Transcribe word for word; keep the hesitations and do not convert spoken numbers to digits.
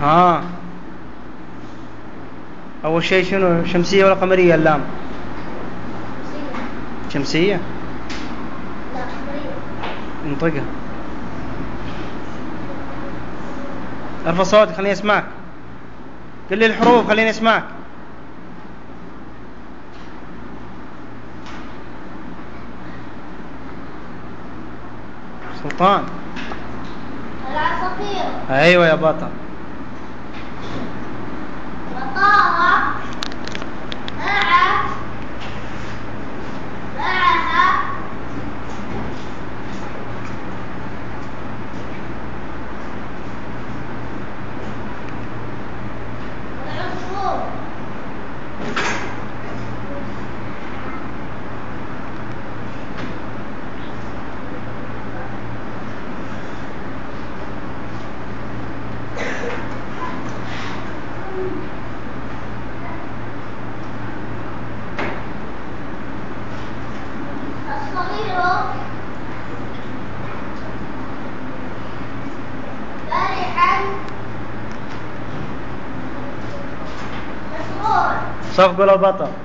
ها أول شيء شنو، شمسية ولا قمرية اللام؟ شمسية. لا قمرية. انطقها. ارفع صوتك خليني اسمعك. قل لي الحروف خليني اسمعك. سلطان. العصافير. ايوه يا بطل. وطاها مع معها العصفور. الصغير فرحا مسرورا. صف قول البطل.